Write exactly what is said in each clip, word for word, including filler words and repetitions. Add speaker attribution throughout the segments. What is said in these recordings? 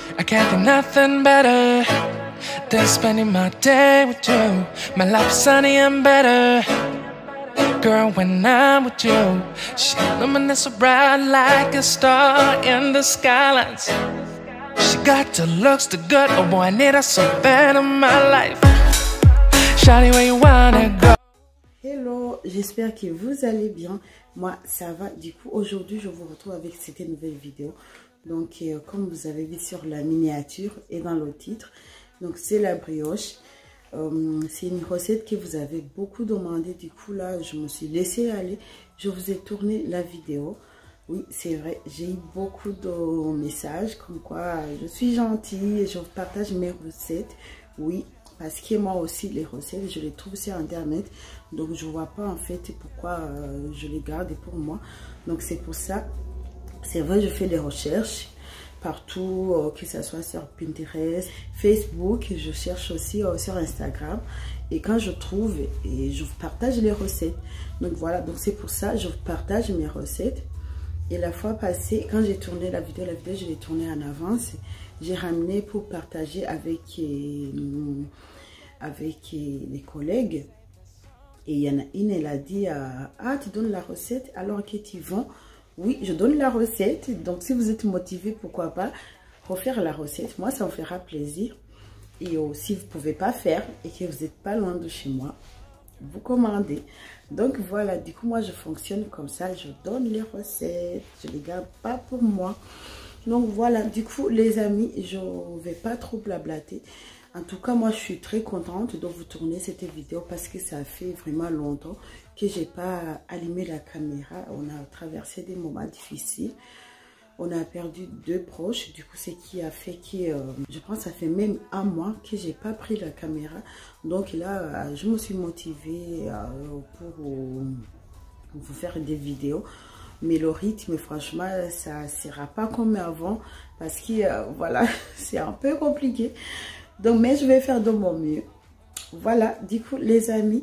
Speaker 1: I can't think nothing better than spending my day with you. My life is sunny and better, girl, when I'm with you. She illuminates so bright like a star in the skylines. She got the looks, the good, oh boy, I need her so bad in my life. Shawty, where you wanna go?
Speaker 2: Hello, j'espère que vous allez bien. Moi, ça va. Du coup, aujourd'hui, je vous retrouve avec cette nouvelle vidéo. Donc, euh, comme vous avez vu sur la miniature et dans le titre, donc c'est la brioche. Euh, c'est une recette que vous avez beaucoup demandé. Du coup, là, je me suis laissée aller. Je vous ai tourné la vidéo. Oui, c'est vrai, j'ai eu beaucoup de messages comme quoi je suis gentille et je partage mes recettes. Oui, parce que moi aussi, les recettes, je les trouve sur Internet. Donc, je ne vois pas en fait pourquoi euh, je les garde pour moi. Donc, c'est pour ça, c'est vrai, je fais des recherches partout, euh, que ce soit sur Pinterest, Facebook. Je cherche aussi euh, sur Instagram. Et quand je trouve, et je vous partage les recettes. Donc, voilà, donc c'est pour ça, je vous partage mes recettes. Et la fois passée, quand j'ai tourné la vidéo, la vidéo, je l'ai tournée en avance. J'ai ramené pour partager avec, euh, avec euh, les collègues. Et il y en a une, elle a dit, euh, ah, tu donnes la recette alors que tu vends. Oui, je donne la recette. Donc, si vous êtes motivé, pourquoi pas refaire la recette. Moi, ça me fera plaisir. Et euh, si vous ne pouvez pas faire et que vous n'êtes pas loin de chez moi, vous commandez. Donc voilà, du coup moi je fonctionne comme ça, je donne les recettes, je les garde pas pour moi. Donc voilà, du coup les amis, je vais pas trop blablater. En tout cas moi je suis très contente de vous tourner cette vidéo parce que ça fait vraiment longtemps que j'ai pas allumé la caméra. On a traversé des moments difficiles. On a perdu deux proches, du coup, ce qui a fait que, euh, je pense, ça fait même un mois que j'ai pas pris la caméra. Donc là, euh, je me suis motivée euh, pour euh, vous faire des vidéos. Mais le rythme, franchement, ça ne sera pas comme avant parce que, euh, voilà, c'est un peu compliqué. Donc, mais je vais faire de mon mieux. Voilà, du coup, les amis,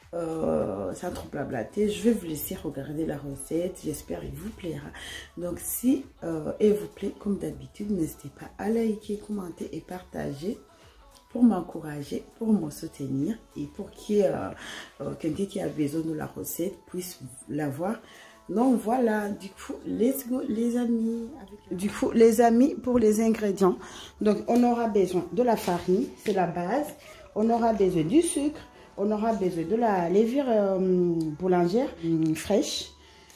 Speaker 2: Euh, sans trop blablater, je vais vous laisser regarder la recette. J'espère qu'il vous plaira. Donc si euh, elle vous plaît, comme d'habitude, n'hésitez pas à liker, commenter et partager pour m'encourager, pour me soutenir et pour que euh, euh, quelqu'un qui a besoin de la recette puisse l'avoir. Donc voilà, du coup, let's go les amis. Avec... Du coup, les amis, pour les ingrédients, donc on aura besoin de la farine, c'est la base. On aura besoin du sucre. On aura besoin de la levure euh, boulangère euh, fraîche.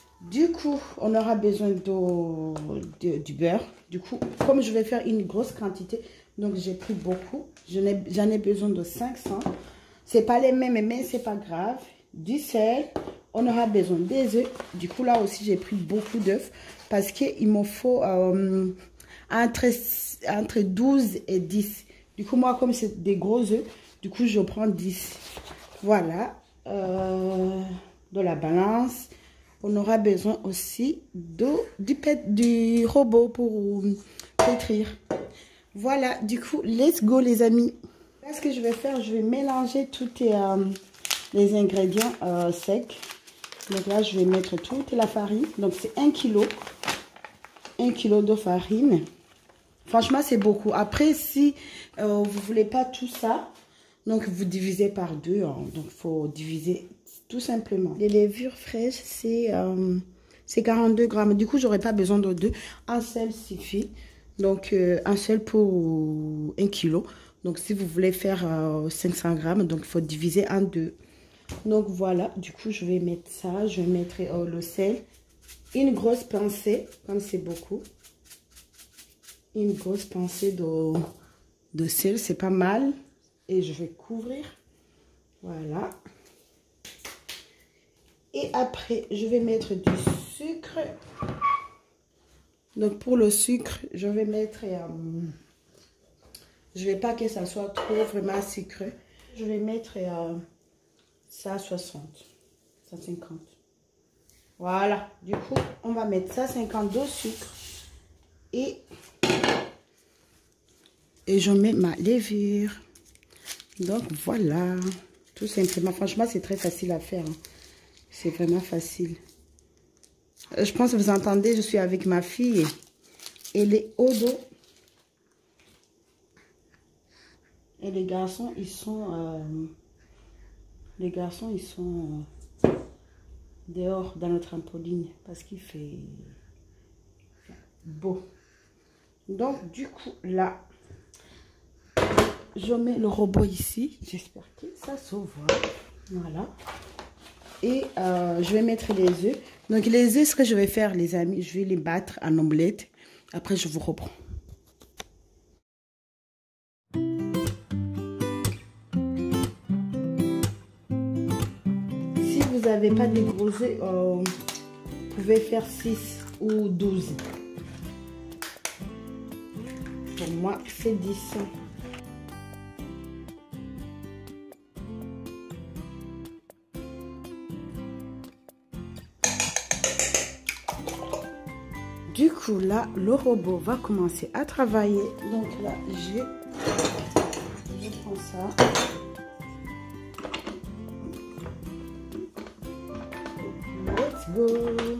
Speaker 2: Du coup, on aura besoin de, de, du beurre. Du coup, comme je vais faire une grosse quantité, donc j'ai pris beaucoup. J'en ai, j'en ai besoin de cinq cents. C'est pas les mêmes, mais c'est pas grave. Du sel. On aura besoin des œufs. Du coup, là aussi, j'ai pris beaucoup d'œufs parce qu'il me faut euh, entre, entre douze et dix. Du coup, moi, comme c'est des gros œufs, du coup, je prends dix. Voilà. Euh, de la balance. On aura besoin aussi de, du, pet, du robot pour pétrir. Voilà. Du coup, let's go, les amis. Là, ce que je vais faire, je vais mélanger tous les, euh, les ingrédients euh, secs. Donc là, je vais mettre toute la farine. Donc, c'est un kilo. un kilo de farine. Franchement, c'est beaucoup. Après, si euh, vous ne voulez pas tout ça, donc vous divisez par deux. Hein. Donc, il faut diviser tout simplement. Les levures fraîches, c'est euh, quarante-deux grammes. Du coup, je n'aurai pas besoin de deux. Un seul suffit. Donc, euh, un seul pour un kilo. Donc, si vous voulez faire euh, cinq cents grammes, donc il faut diviser en deux. Donc, voilà. Du coup, je vais mettre ça. Je vais mettre euh, le sel. Une grosse pincée, comme c'est beaucoup. Une grosse pincée de, de sel, c'est pas mal. Et je vais couvrir. Voilà. Et après, je vais mettre du sucre. Donc, pour le sucre, je vais mettre... Euh, je ne vais pas que ça soit trop vraiment sucré. Je vais mettre euh, ça à soixante. cent cinquante. Voilà. Du coup, on va mettre ça à cinquante de sucre. Et... Et je mets ma levure. Donc, voilà. Tout simplement. Franchement, c'est très facile à faire. Hein. C'est vraiment facile. Je pense que vous entendez, je suis avec ma fille. Elle est au dos. Et les garçons, ils sont... Euh, les garçons, ils sont dehors dans le trampoline parce qu'il fait beau. Donc, du coup, là, je mets le robot ici. J'espère que ça se voit. Voilà. Et euh, je vais mettre les œufs. Donc, les œufs, ce que je vais faire, les amis, je vais les battre en omelette. Après, je vous reprends. Si vous n'avez pas de gros œufs, euh, vous pouvez faire six ou douze. Pour moi, c'est dix. Du coup, là, le robot va commencer à travailler. Donc là, j'ai... Je prends ça. Let's go.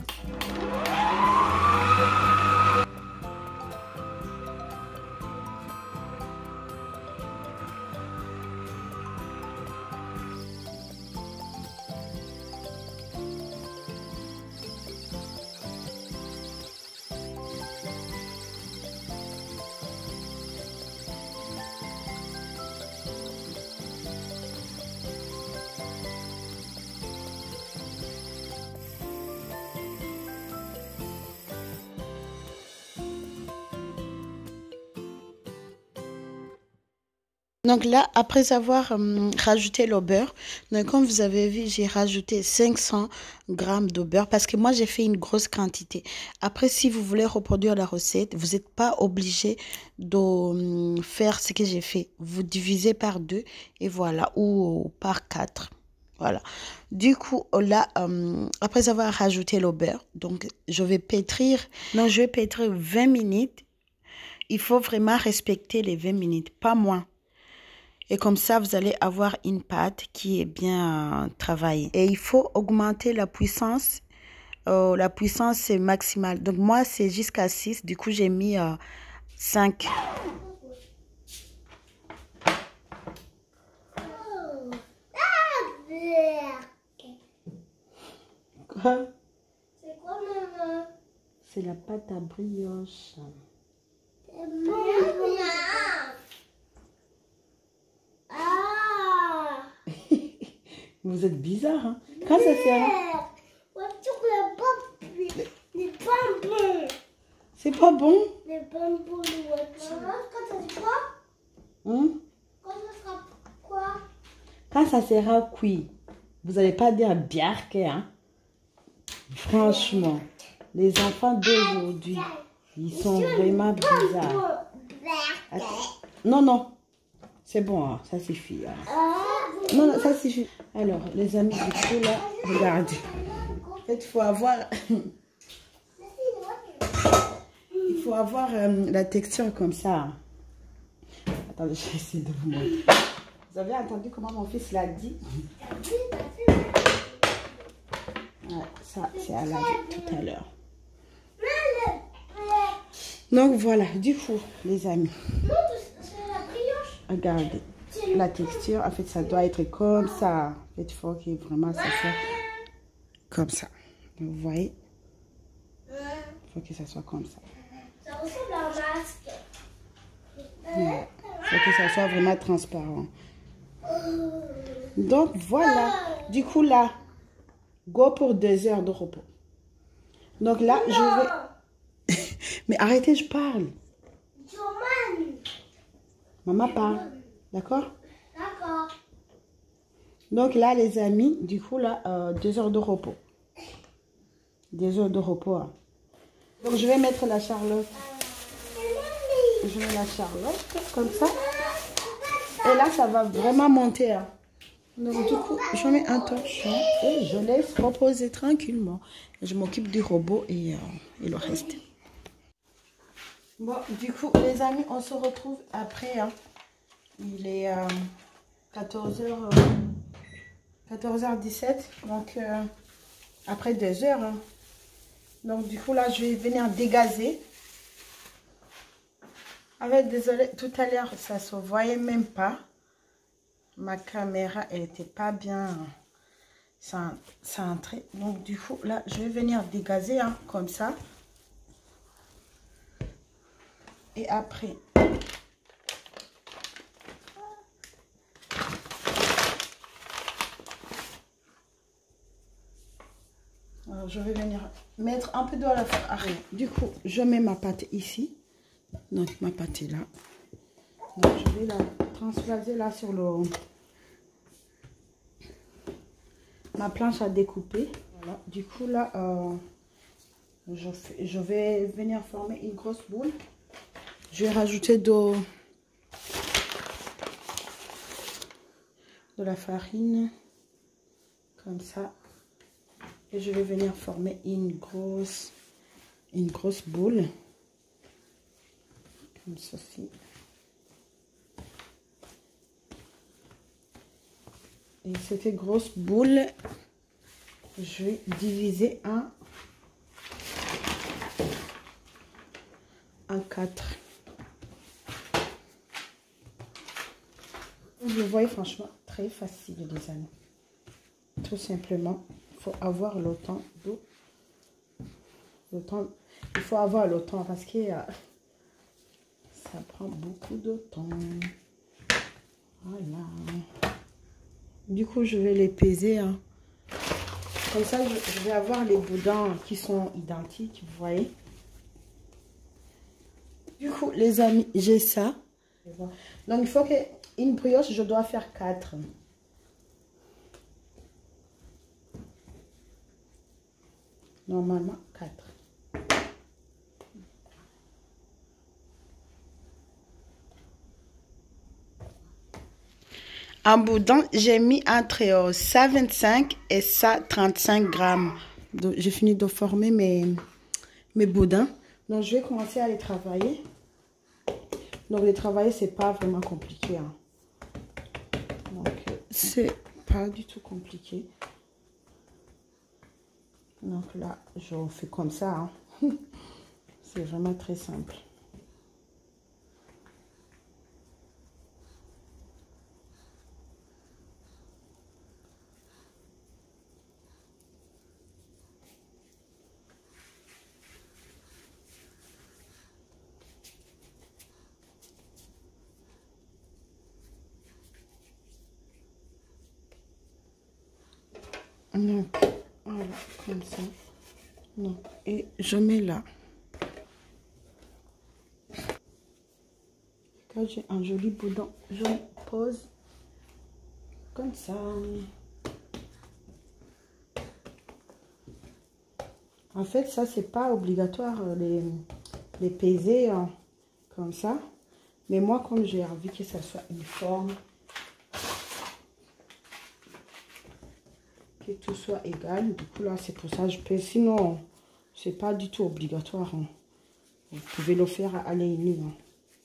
Speaker 2: Donc là, après avoir hum, rajouté le beurre, donc comme vous avez vu, j'ai rajouté cinq cents grammes de beurre parce que moi, j'ai fait une grosse quantité. Après, si vous voulez reproduire la recette, vous n'êtes pas obligé de hum, faire ce que j'ai fait. Vous divisez par deux et voilà, ou par quatre. Voilà. Du coup, là, hum, après avoir rajouté le beurre, donc je vais pétrir, non, je vais pétrir vingt minutes. Il faut vraiment respecter les vingt minutes, pas moins. Et comme ça, vous allez avoir une pâte qui est bien euh, travaillée. Et il faut augmenter la puissance. Euh, la puissance est maximale. Donc moi, c'est jusqu'à six. Du coup, j'ai mis euh, cinq. Quoi?
Speaker 3: C'est quoi, maman?
Speaker 2: C'est la pâte à brioche.
Speaker 3: Ah!
Speaker 2: Vous êtes bizarre, hein? Quand ça sert?
Speaker 3: Les bonbons.
Speaker 2: C'est pas bon?
Speaker 3: Les bonbons de voiture. Maman, quand ça dit quoi?
Speaker 2: Hein?
Speaker 3: Quand ça sera quoi?
Speaker 2: Quand ça sera cuit, vous n'allez pas dire biarque, hein? Franchement, les enfants d'aujourd'hui, ils sont vraiment bizarres. Attends. Non, non. C'est bon, hein, ça suffit. Hein. Non, non, ça suffit. Alors, les amis, du coup, là, regardez. En fait, il faut avoir... il faut avoir euh, la texture comme ça. Attendez, je vais essayer de vous montrer. Vous avez entendu comment mon fils l'a dit? Ouais, ça, c'est à la tout à l'heure. Donc, voilà, du coup, les amis. Regardez, la texture, en fait, ça doit être comme ça. En fait, il faut que vraiment ça soit comme ça. Donc, vous voyez? Il faut que ça soit comme ça.
Speaker 3: Ça ressemble à un masque.
Speaker 2: Ouais. Il faut que ça soit vraiment transparent. Donc, voilà. Du coup, là, go pour deux heures de repos. Donc, là, je vais... Mais arrêtez, je parle. Maman parle. D'accord?
Speaker 3: D'accord.
Speaker 2: Donc là, les amis, du coup, là, euh, deux heures de repos. Deux heures de repos. Hein. Donc, je vais mettre la charlotte. Je mets la charlotte, comme ça. Et là, ça va vraiment monter. Hein. Donc, du coup, je mets un torchon et je laisse reposer tranquillement. Je m'occupe du robot et, euh, et le reste. Bon, du coup, les amis, on se retrouve après. Hein. Il est euh, quatorze heures, euh, quatorze heures dix-sept. Donc, euh, après deux heures. Hein. Donc, du coup, là, je vais venir dégazer. En fait, désolé, tout à l'heure, ça se voyait même pas. Ma caméra, elle était pas bien centrée. Donc, du coup, là, je vais venir dégazer, hein, comme ça. Et après... Alors, je vais venir mettre un peu d'eau à la fin. Du coup, je mets ma pâte ici. Donc, ma pâte est là. Donc, je vais la transvaser là sur le... ma planche à découper. Voilà. Du coup, là, euh, je, fais, je vais venir former une grosse boule. Je vais rajouter de, de la farine. Comme ça. Et je vais venir former une grosse, une grosse boule. Comme ceci. Et cette grosse boule, je vais diviser en, en quatre. Vous le voyez, franchement, très facile, les amis. Tout simplement, il faut avoir le temps de... Le temps, il faut avoir le temps parce que euh, ça prend beaucoup de temps. Voilà. Du coup, je vais les peser. Hein. Comme ça, je, je vais avoir les boudins qui sont identiques, vous voyez. Du coup, les amis, j'ai ça. Donc, il faut qu'une brioche, je dois faire quatre. Normalement, quatre. En boudin, j'ai mis entre ça vingt-cinq et ça trente-cinq grammes. J'ai fini de former mes, mes boudins. Donc, je vais commencer à les travailler. Donc, les travailler, c'est pas vraiment compliqué. Hein. Donc, c'est pas du tout compliqué. Donc là, je fais comme ça. Hein. C'est vraiment très simple. Donc, voilà, comme ça. Donc, et je mets là. Quand j'ai un joli boudin, je pose comme ça. En fait, ça, c'est pas obligatoire les, les peser hein, comme ça. Mais moi, comme j'ai envie que ça soit uniforme, que tout soit égal, du coup là, c'est pour ça que je pèse. Sinon, c'est pas du tout obligatoire. Hein. Vous pouvez le faire à l'ennemi. Hein.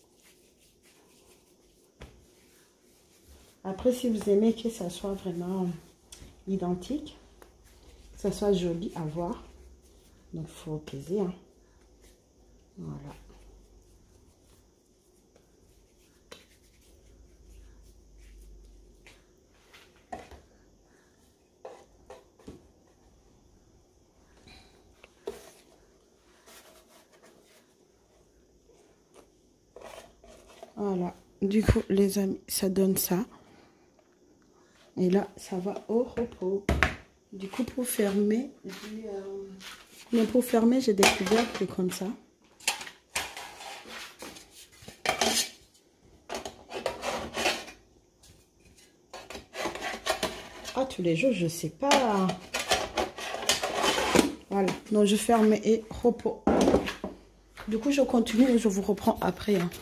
Speaker 2: Après, si vous aimez que ça soit vraiment identique, que ça soit joli à voir, donc il faut peser. Hein. Voilà. Voilà. Du coup, les amis, ça donne ça. Et là, ça va au repos. Du coup, pour fermer, euh... mais pour fermer, j'ai des couvercles comme ça. Ah, tous les jours, je sais pas. Voilà. Donc, je ferme et repos. Du coup, je continue et je vous reprends après. Hein.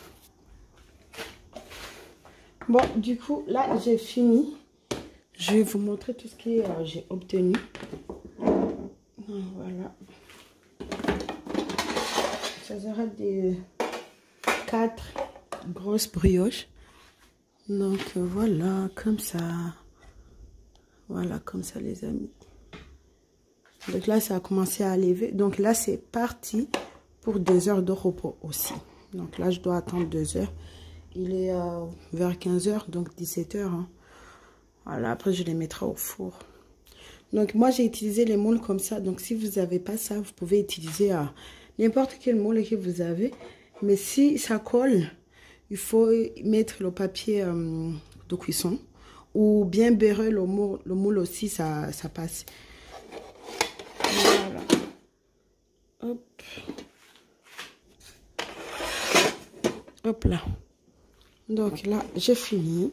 Speaker 2: Bon, du coup, là, j'ai fini. Je vais vous montrer tout ce que euh, j'ai obtenu. Voilà. Ça sera des quatre grosses brioches. Donc, euh, voilà, comme ça. Voilà, comme ça, les amis. Donc là, ça a commencé à lever. Donc là, c'est parti pour deux heures de repos aussi. Donc là, je dois attendre deux heures. Il est euh, vers quinze heures, donc dix-sept heures. Hein. Voilà, après, je les mettrai au four. Donc, moi, j'ai utilisé les moules comme ça. Donc, si vous n'avez pas ça, vous pouvez utiliser euh, n'importe quel moule que vous avez. Mais si ça colle, il faut mettre le papier euh, de cuisson. Ou bien beurrer le moule, le moule aussi, ça, ça passe. Voilà. Hop. Hop là. Donc là, j'ai fini.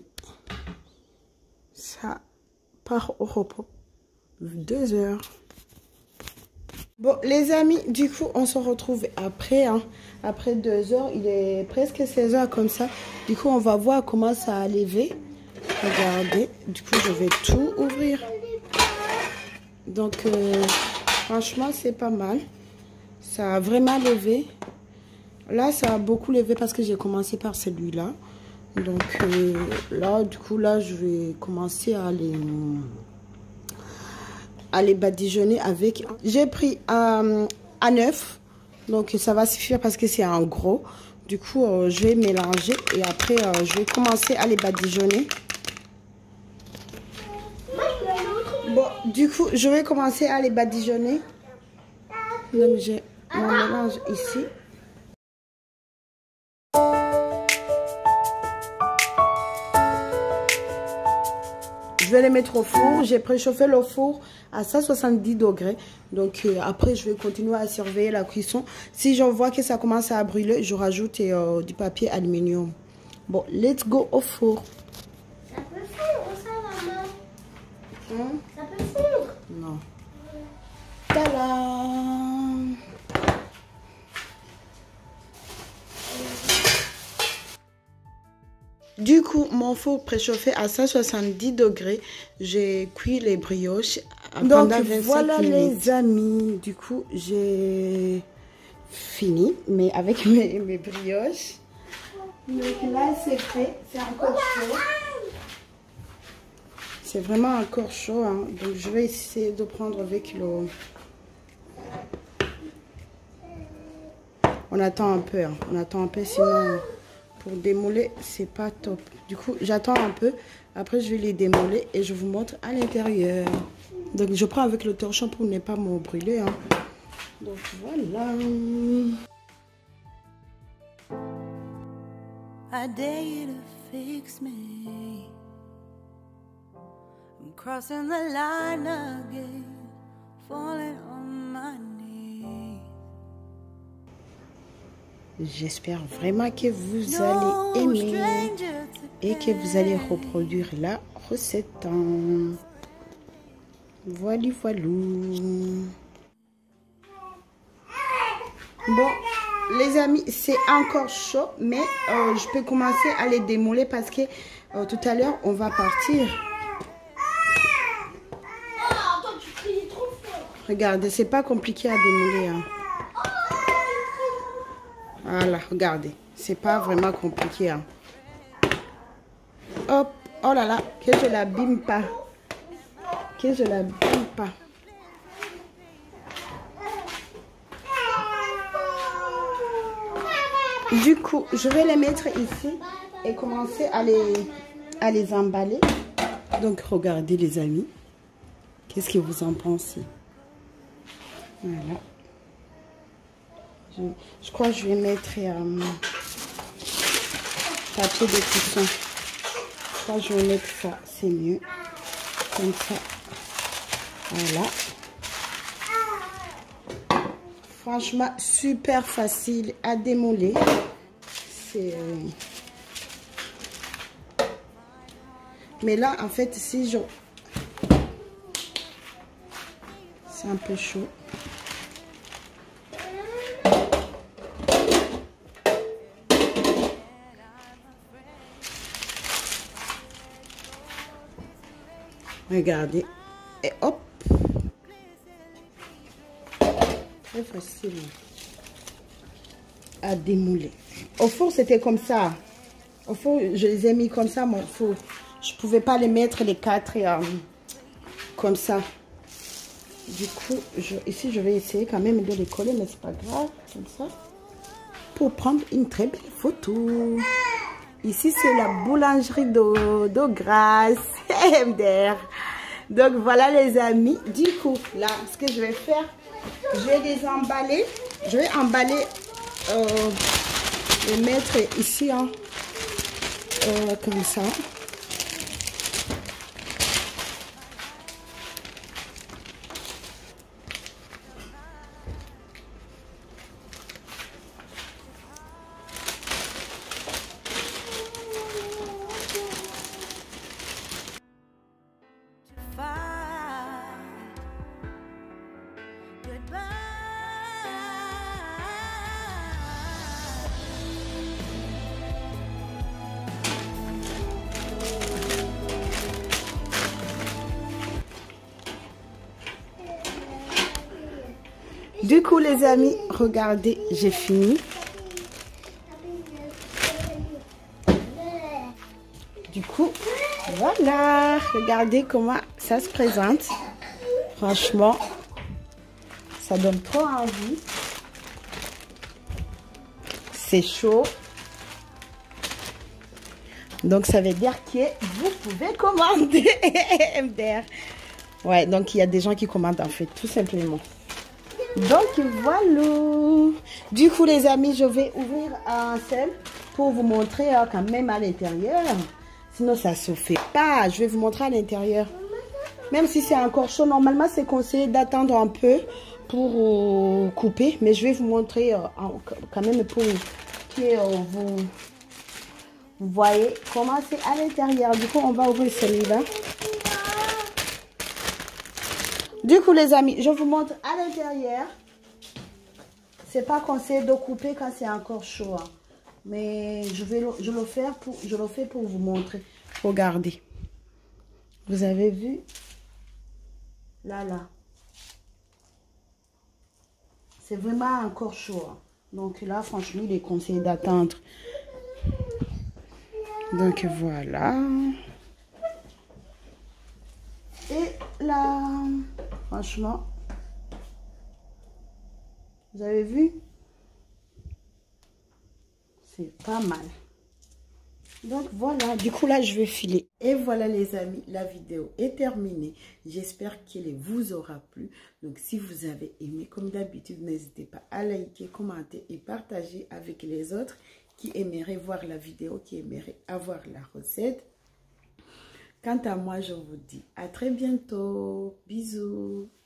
Speaker 2: Ça part au repos. Deux heures. Bon, les amis, du coup, on se retrouve après. Hein. Après deux heures, il est presque seize heures comme ça. Du coup, on va voir comment ça a levé. Regardez. Du coup, je vais tout ouvrir. Donc, euh, franchement, c'est pas mal. Ça a vraiment levé. Là, ça a beaucoup levé parce que j'ai commencé par celui-là. Donc, euh, là, du coup, là, je vais commencer à les, à les badigeonner avec... J'ai pris un à neuf. Donc, ça va suffire parce que c'est un gros. Du coup, euh, je vais mélanger et après, euh, je vais commencer à les badigeonner. Bon, du coup, je vais commencer à les badigeonner. Donc, j'ai mon mélange ici. Je vais les mettre au four. J'ai préchauffé le four à cent soixante-dix degrés. Donc, euh, après, je vais continuer à surveiller la cuisson. Si je vois que ça commence à brûler, je rajoute euh, du papier aluminium. Bon, let's go au four.
Speaker 3: Ça peut fondre, ça, maman.
Speaker 2: Hum?
Speaker 3: Ça peut fondre.
Speaker 2: Non. Tadam! Du coup, mon four préchauffé à cent soixante-dix degrés, j'ai cuit les brioches pendant vingt-cinq minutes. Donc voilà les amis, du coup j'ai fini, mais avec mes, mes brioches. Donc là c'est fait, c'est encore chaud. C'est vraiment encore chaud, hein. Donc je vais essayer de prendre avec le... On attend un peu, hein. On attend un peu sinon... Pour démoler, c'est pas top. Du coup, j'attends un peu. Après, je vais les démoler et je vous montre à l'intérieur. Donc, je prends avec le torchon pour ne pas me brûler. Hein. Donc, voilà. I dare you to fix me. I'm crossing the line again, falling on my knees. J'espère vraiment que vous allez aimer et que vous allez reproduire la recette. Voilà, voilà. Bon, les amis, c'est encore chaud, mais euh, je peux commencer à les démoler parce que euh, tout à l'heure, on va partir. Regardez, c'est pas compliqué à démoler. Hein. Voilà, regardez. C'est pas vraiment compliqué. Hein. Hop. Oh là là. Que je l'abîme pas. Que je l'abîme pas. Du coup, je vais les mettre ici et commencer à les, à les emballer. Donc, regardez les amis. Qu'est-ce que vous en pensez? Voilà. Je, je crois que je vais mettre euh, papier de cuisson. Je crois que je vais mettre ça, c'est mieux. Comme ça. Voilà. Franchement, super facile à démoler. C'est... Euh... Mais là, en fait, si je... C'est un peu chaud. Regardez. Et hop. Très facile à démouler. Au four, c'était comme ça. Au four, je les ai mis comme ça, mon four. Je ne pouvais pas les mettre les quatre et, euh, comme ça. Du coup, je, ici, je vais essayer quand même de les coller, mais c'est pas grave. Comme ça. pour prendre une très belle photo. Ici, c'est la boulangerie d'eau d'eau grasse. M D R. Donc, voilà les amis. Du coup, là, ce que je vais faire, je vais les emballer. Je vais emballer, euh, les mettre ici, hein, euh, comme ça. Du coup, les amis, regardez, j'ai fini. Du coup, voilà, regardez comment ça se présente. Franchement, ça donne trop envie. C'est chaud. Donc, ça veut dire que vous pouvez commander M D R. Ouais, donc il y a des gens qui commandent en fait, tout simplement. Donc voilà. Du coup les amis, je vais ouvrir un seul pour vous montrer euh, quand même à l'intérieur. Sinon ça se fait pas. Je vais vous montrer à l'intérieur. Même si c'est encore chaud, normalement c'est conseillé d'attendre un peu pour euh, couper. Mais je vais vous montrer euh, quand même pour que euh, vous, vous voyez comment c'est à l'intérieur. Du coup on va ouvrir celui-là. Du coup, les amis, je vous montre à l'intérieur. C'est pas conseillé de couper quand c'est encore chaud. Hein. Mais je vais le, je le faire pour, je le fais pour vous montrer. Regardez. Vous avez vu? Là, là. C'est vraiment encore chaud. Hein. Donc là, franchement, il est conseillé d'attendre. Donc voilà. Et là, franchement, vous avez vu? C'est pas mal. Donc voilà, du coup là, je vais filer. Et voilà les amis, la vidéo est terminée. J'espère qu'elle vous aura plu. Donc si vous avez aimé, comme d'habitude, n'hésitez pas à liker, commenter et partager avec les autres qui aimeraient voir la vidéo, qui aimeraient avoir la recette. Quant à moi, je vous dis à très bientôt. Bisous.